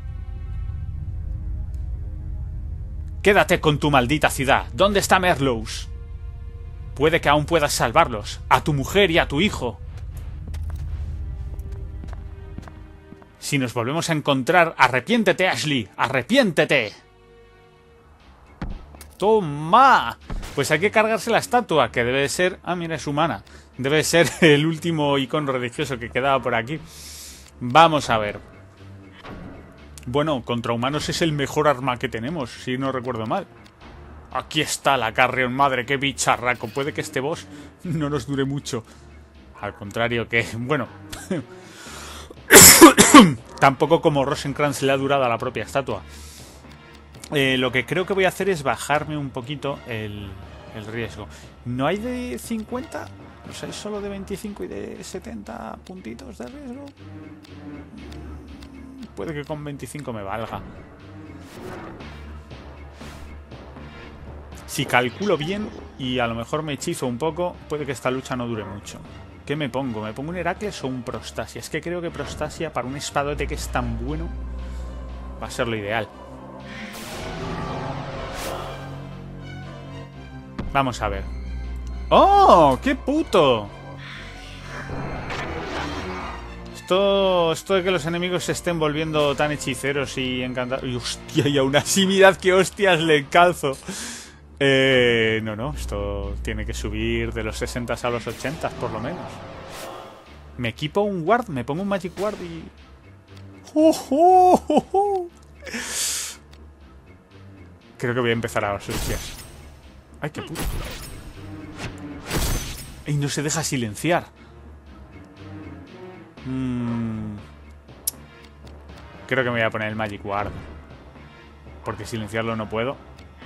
Quédate con tu maldita ciudad. ¿Dónde está Merlows? Puede que aún puedas salvarlos. A tu mujer y a tu hijo. Si nos volvemos a encontrar, arrepiéntete, Ashley. ¡Arrepiéntete! ¡Toma! Pues hay que cargarse la estatua, que debe ser... Ah, mira, es humana. Debe ser el último icono religioso que quedaba por aquí. Vamos a ver. Bueno, contra humanos es el mejor arma que tenemos, si no recuerdo mal. Aquí está la Carrion, madre, qué bicharraco. Puede que este boss no nos dure mucho. Al contrario que... Bueno... Tampoco como Rosencrantz le ha durado a la propia estatua. Eh, lo que creo que voy a hacer es bajarme un poquito el, el riesgo. ¿No hay de cincuenta? O sea, ¿es solo de veinticinco y de setenta puntitos de riesgo? Puede que con veinticinco me valga. Si calculo bien y a lo mejor me hechizo un poco, puede que esta lucha no dure mucho. ¿Qué me pongo? ¿Me pongo un Heracles o un Prostasia? Es que creo que Prostasia para un espadote que es tan bueno va a ser lo ideal. Vamos a ver. ¡Oh! ¡Qué puto! Esto, esto de que los enemigos se estén volviendo tan hechiceros y encantados... ¡Y hostia! Y aún así mirad qué hostias le calzo. Eh, no, no. Esto tiene que subir de los sesenta a los ochenta por lo menos. Me equipo un Ward, me pongo un Magic Ward y... ¡Oh, oh, oh, oh! Creo que voy a empezar a las hostias. ¡Ay, qué puto! ¡Y no se deja silenciar! Mm. Creo que me voy a poner el Magic Ward. Porque silenciarlo no puedo.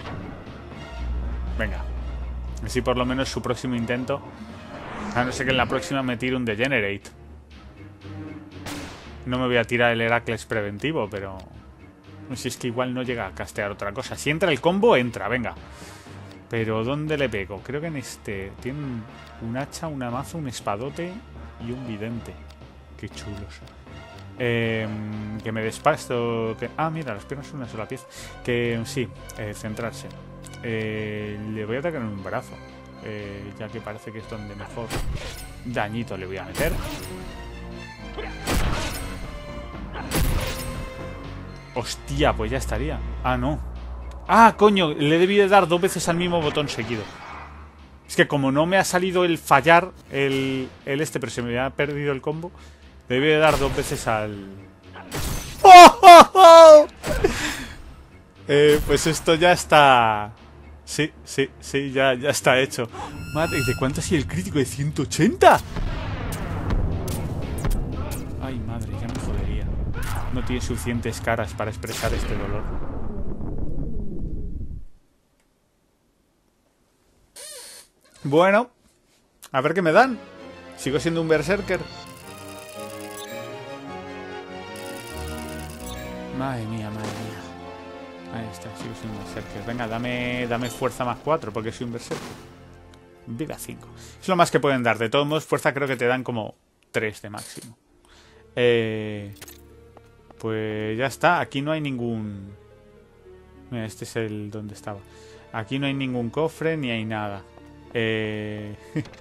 Venga. Así por lo menos su próximo intento. A no ser que en la próxima me tire un Degenerate. No me voy a tirar el Heracles preventivo, pero... Si es que igual no llega a castear otra cosa. Si entra el combo, entra, venga. Pero ¿dónde le pego? Creo que en este... Tiene un hacha, una mazo, un espadote y un vidente. Qué chulos. Eh, que me despasto. Que... Ah, mira, las piernas son una sola pieza. Que sí, eh, centrarse. Eh, le voy a atacar en un brazo. Eh, ya que parece que es donde mejor dañito le voy a meter. Hostia, pues ya estaría. Ah, no. Ah, coño, le debí de dar dos veces al mismo botón seguido. Es que como no me ha salido el fallar el, el este, pero se me ha perdido el combo, le debí de dar dos veces al... ¡Oh, oh, oh! Eh, pues esto ya está... Sí, sí, sí, ya, ya está hecho. Madre, ¿de cuánto ha sido el crítico? ¿De ciento ochenta? Ay, madre, ya me jodería. No tiene suficientes caras para expresar este dolor. Bueno, a ver qué me dan. Sigo siendo un berserker. Madre mía, madre mía. Ahí está, sigo siendo un berserker. Venga, dame, dame fuerza más cuatro porque soy un berserker. Vida cinco. Es lo más que pueden dar. De todos modos, fuerza creo que te dan como tres de máximo. Eh, pues ya está. Aquí no hay ningún... Mira, este es el donde estaba. Aquí no hay ningún cofre ni hay nada. Eh...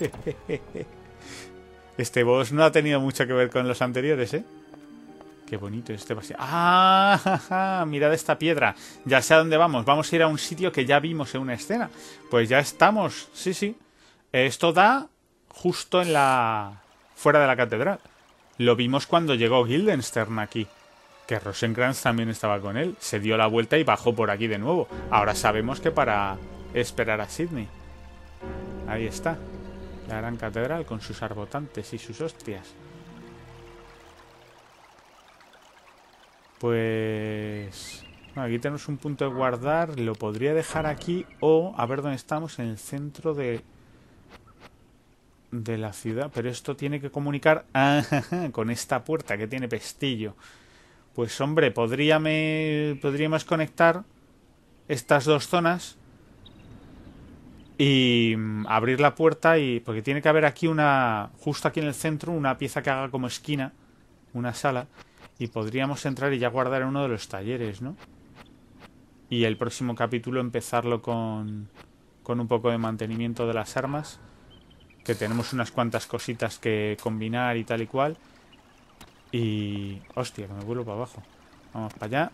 Este boss no ha tenido mucho que ver con los anteriores, ¿eh? Qué bonito este paseo. ¡Ah! Ja, ja, mirad esta piedra. Ya sé a dónde vamos. Vamos a ir a un sitio que ya vimos en una escena. Pues ya estamos. Sí, sí. Esto da justo en la... fuera de la catedral. Lo vimos cuando llegó Guildenstern aquí. Que Rosencrantz también estaba con él. Se dio la vuelta y bajó por aquí de nuevo. Ahora sabemos que para esperar a Sidney. Ahí está. La gran catedral con sus arbotantes y sus hostias. Pues... Bueno, aquí tenemos un punto de guardar. Lo podría dejar aquí o... A ver dónde estamos. En el centro de... De la ciudad. Pero esto tiene que comunicar... Ah, con esta puerta que tiene pestillo. Pues hombre, podríame... podríamos conectar estas dos zonas y abrir la puerta y... Porque tiene que haber aquí una... Justo aquí en el centro, una pieza que haga como esquina. Una sala. Y podríamos entrar y ya guardar en uno de los talleres, ¿no? Y el próximo capítulo empezarlo con... Con un poco de mantenimiento de las armas. Que tenemos unas cuantas cositas que combinar y tal y cual. Y... Hostia, que me vuelvo para abajo. Vamos para allá.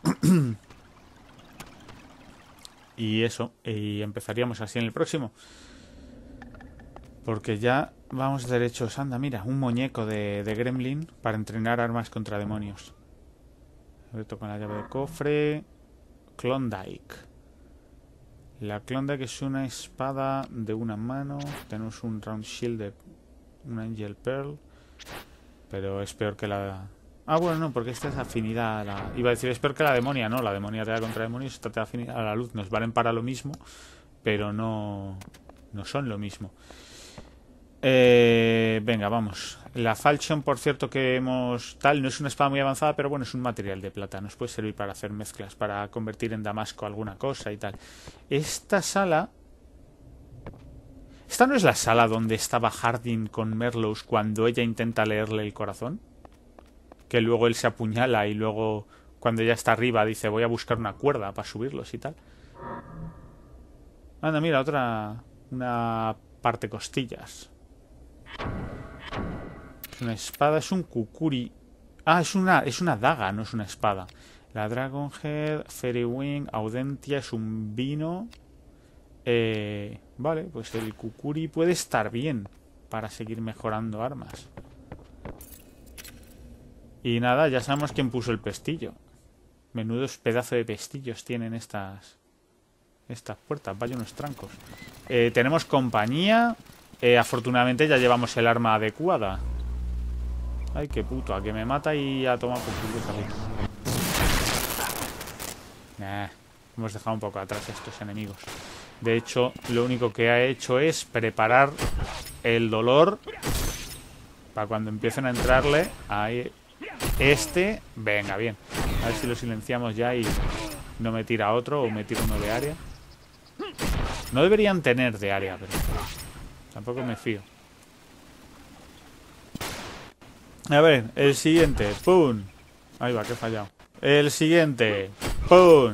Y eso. Y empezaríamos así en el próximo. Porque ya vamos derechos. Anda, mira, un muñeco de, de Gremlin para entrenar armas contra demonios. Abierto con la llave de cofre. Klondike. La Klondike es una espada de una mano. Tenemos un Round Shield de una Angel Pearl. Pero es peor que la... Ah, bueno, no, porque esta es afinidad a la... Iba a decir, es peor que la demonia, no. La demonia te da contra demonios, esta te da afinidad a la luz. Nos valen para lo mismo, pero no... No son lo mismo. Eh, venga, vamos. La Falchion, por cierto, que hemos... Tal, no es una espada muy avanzada, pero bueno, es un material de plata. Nos puede servir para hacer mezclas, para convertir en damasco alguna cosa y tal. Esta sala... ¿Esta no es la sala donde estaba Hardin con Merlos cuando ella intenta leerle el corazón? Que luego él se apuñala y luego, cuando ella está arriba, dice, voy a buscar una cuerda para subirlos y tal. Anda, mira, otra... Una parte costillas. Es una espada, es un kukuri. Ah, es una, es una daga, no es una espada. La Dragonhead, Fairy Wing, Audentia es un vino... Eh, vale, pues el kukuri puede estar bien para seguir mejorando armas. Y nada, ya sabemos quién puso el pestillo. Menudos pedazos de pestillos tienen estas estas puertas, vaya unos trancos. Eh, tenemos compañía. eh, Afortunadamente ya llevamos el arma adecuada. Ay, qué puto, a que me mata y a tomar por culo. Nah, hemos dejado un poco atrás a estos enemigos. De hecho, lo único que ha hecho es preparar el dolor para cuando empiecen a entrarle. Ahí, este, venga, bien. A ver si lo silenciamos ya y no me tira otro o me tira uno de área. No deberían tener de área, pero tampoco me fío. A ver, el siguiente. ¡Pum! Ahí va, que he fallado. El siguiente. ¡Pum!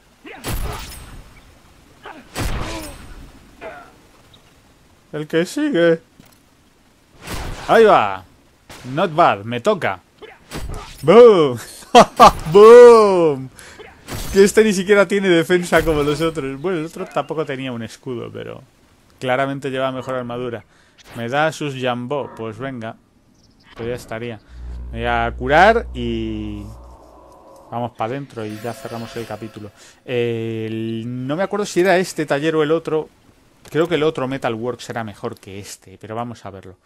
El que sigue. Ahí va. Not bad, me toca. ¡Boom! ¡Boom! Que este ni siquiera tiene defensa como los otros. Bueno, el otro tampoco tenía un escudo, pero claramente lleva mejor armadura. Me da sus jambó. Pues venga. Pues ya estaría. Me voy a curar y... vamos para adentro y ya cerramos el capítulo. Eh, el... No me acuerdo si era este taller o el otro. Creo que el otro Metalworks era mejor que este, pero vamos a verlo.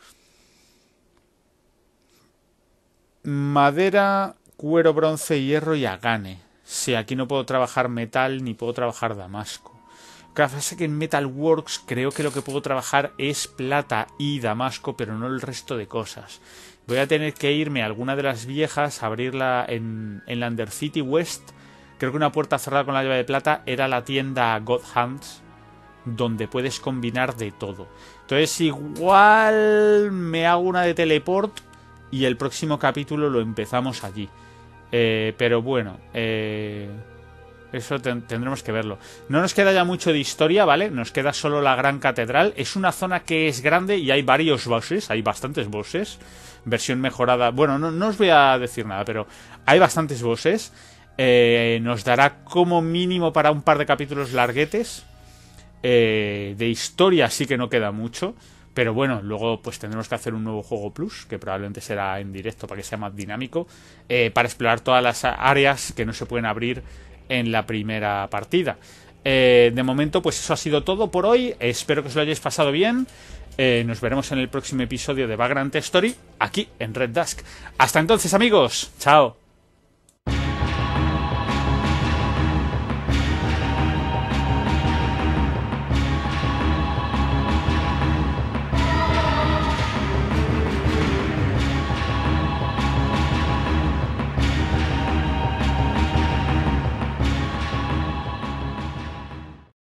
Madera, cuero, bronce, hierro y agane. Sí, aquí no puedo trabajar metal ni puedo trabajar damasco. Claro, pasa que en Metalworks creo que lo que puedo trabajar es plata y damasco, pero no el resto de cosas. Voy a tener que irme a alguna de las viejas, a abrirla en, en la Undercity West. Creo que una puerta cerrada con la llave de plata era la tienda God Hands, donde puedes combinar de todo. Entonces igual me hago una de teleport y el próximo capítulo lo empezamos allí. Eh, pero bueno, eh, eso ten tendremos que verlo. No nos queda ya mucho de historia, ¿vale? Nos queda solo la Gran Catedral. Es una zona que es grande y hay varios bosses, hay bastantes bosses. Versión mejorada. Bueno, no, no os voy a decir nada, pero hay bastantes bosses. Eh, nos dará como mínimo para un par de capítulos larguetes. Eh, de historia sí que no queda mucho, pero bueno, luego pues tendremos que hacer un nuevo juego plus, que probablemente será en directo para que sea más dinámico, eh, para explorar todas las áreas que no se pueden abrir en la primera partida. Eh, de momento pues eso ha sido todo por hoy. Espero que os lo hayáis pasado bien. Eh, nos veremos en el próximo episodio de Vagrant Story aquí en Red Dusk. Hasta entonces, amigos, chao.